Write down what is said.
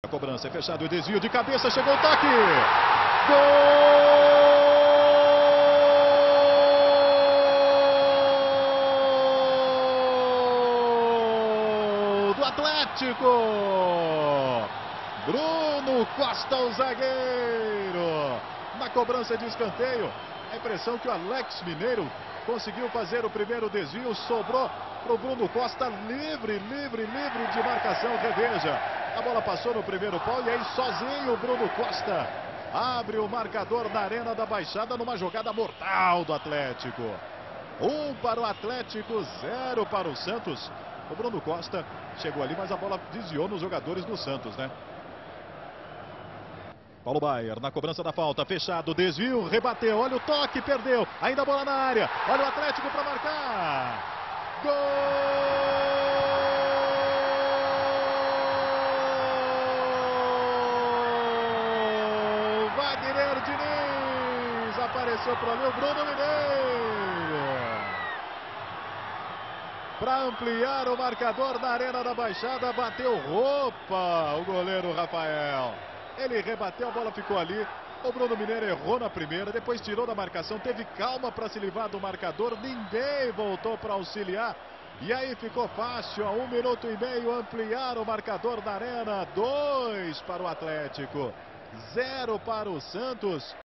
Cobrança é fechado, o desvio de cabeça, chegou o toque. Gol do Atlético. Bruno Costa, o zagueiro, na cobrança de escanteio. A impressão que o Alex Mineiro conseguiu fazer o primeiro desvio, sobrou para o Bruno Costa, livre de marcação. Reveja, a bola passou no primeiro pau e aí sozinho o Bruno Costa abre o marcador na Arena da Baixada numa jogada mortal do Atlético. 1 para o Atlético, 0 para o Santos. O Bruno Costa chegou ali, mas a bola desviou nos jogadores do Santos, né? Paulo Baier na cobrança da falta, fechado, desvio, rebateu, olha o toque, perdeu, ainda a bola na área, olha o Atlético para marcar. Gol! Wagner Diniz, apareceu por ali o Bruno Mineiro para ampliar o marcador na Arena da Baixada. Bateu roupa o goleiro Rafael. Ele rebateu, a bola ficou ali. O Bruno Mineiro errou na primeira, depois tirou da marcação, teve calma para se livrar do marcador. Ninguém voltou para auxiliar. E aí ficou fácil, a 1 minuto e meio, ampliar o marcador da Arena. 2 para o Atlético, 0 para o Santos.